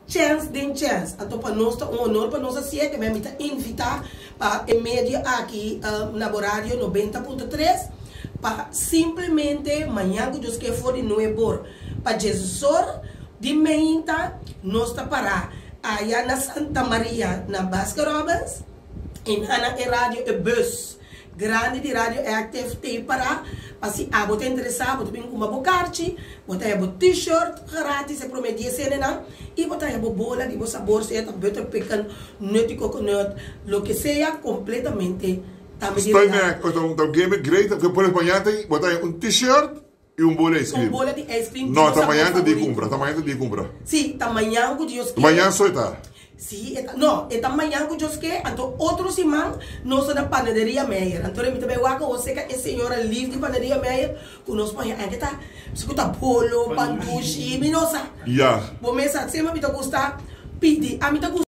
chance den chance. Então para nós um honor para nós assim que me invitar para em média aqui na horário 90.3 para simplesmente manhã que Deus quer for de novo para Jesus de meinta nós está para aí na Santa Maria na Basque Robbins em Ana rádio e bus grande de rádio active tem para se a você interessar você vem com uma bocarte você é t-shirt grátis se prometia ser não e você é bola de sabor se é better pecan nut coconut lo que sea completamente Estoy então game great que por amanhã tem botar t-shirt e bola de ice cream. Bola de ice cream. Não, amanhã de compra. Sim, amanhã que Deus quer. Amanhã só está. Sim, não, é amanhã que Deus quer. Então, outro semana, nós da panaderia Meyer. Então, eu também vou você que é senhora livre de panaderia Meyer, que nós amanhã ainda tá, escuta bolo, pantuche, minosa. Já. Bom, mas se me gusta, pedi, a mim tá